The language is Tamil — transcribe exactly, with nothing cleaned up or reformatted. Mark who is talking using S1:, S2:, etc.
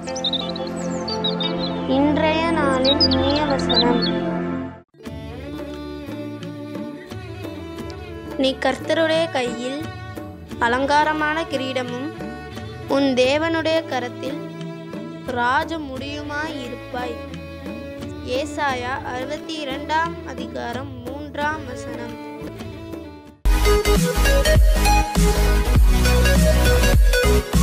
S1: இன்றைய நாளின் இனிய வசனம். நீ கர்த்தருடைய கையில் அலங்காரமான கிரீடமும் உன் தேவனுடைய கரத்தில் ராஜ முடியுமாய் இருப்பாய். ஏசாயா அறுபத்தி இரண்டாம் அதிகாரம் மூன்றாம் வசனம்.